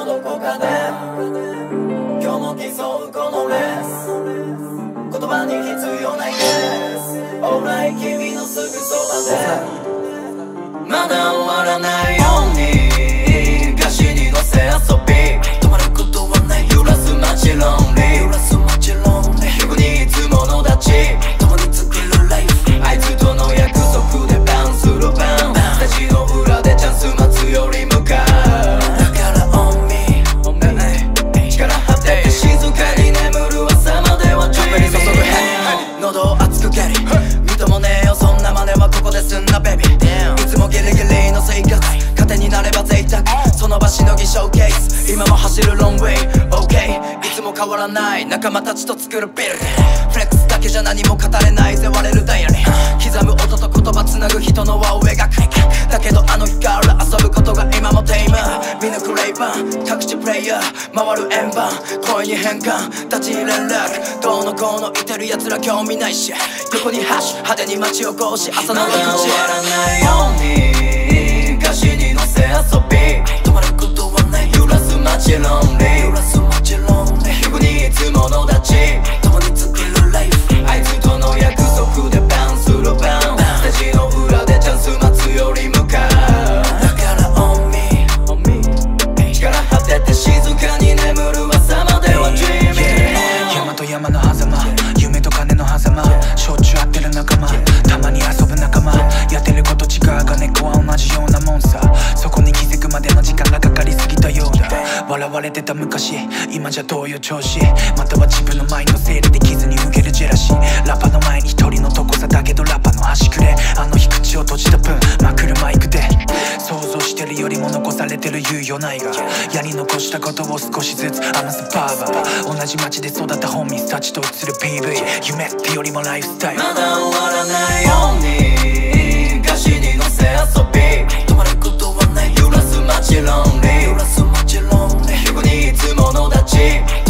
のどこかで今日も競うこのレース、言葉に必要ないです。 Alright 君のすぐそばでまだ終わらないように歌詞に乗せ遊び、止まることはない、揺らす街ロンリー、曲にいつもの立ち、共に作るライフ、あいつとの約束でバウンするバウン、スタジオ裏でチャンス待つより向かう、だから on me 力張って静かに眠る朝までは dreaming、 喉を熱く蹴り認もねえよそんな真似はここですんなベビー、いつもギリギリの生活、糧になれば贅沢、その場しのぎショーケース、今も走るロングウェイ OK、 いつも変わらない仲間たちと作るビルでフレックスだけじゃ何も語れないぜ割れるダイヤリー、刻む音と言葉つなぐ人の輪を描く、だけどあの日から遊ぶことが今もテイム、見抜くレイバー各地プレイヤー回る円盤、声に変換立ちに連絡、どうのこうのいてる奴ら興味ないし、横にハッシュ派手に街をこうし朝の6時、まだ終わらないように歌詞に乗せ遊び、止まることはない、揺らす街ロンリー、曲にいつもの立ち、共に作るライフ、あいつとの約束でバウンするバウン、スタジオ裏でチャンス待つより向かう、だから on me 力張ってて静かに眠る朝までは dreaming、 山と山の狭間、夢と金の狭間、しょっちゅう会ってる仲間、たまに遊ぶ仲間、やってること違うが根っこは同じようなもんさ、そこに気づくまでの時間がかかりすぎたようだ、笑われてた昔、今じゃどういう調子、または自分のマインド整理で傷に受けるジェラシー、ラッパの前に一人のとこさだけどラッパの端くれ、あの日口を閉じた分まくるマイクで想像してるよりも残されてる猶予ないが、やり残したことを少しずつ余すパーバー、同じ街で育ったホーミーたちと映る PV、 夢ってよりもライフスタイル、 まだ終わらないように歌詞に乗せ遊び、止まることはない、揺らす街ロンリー、曲にいつもの立ち、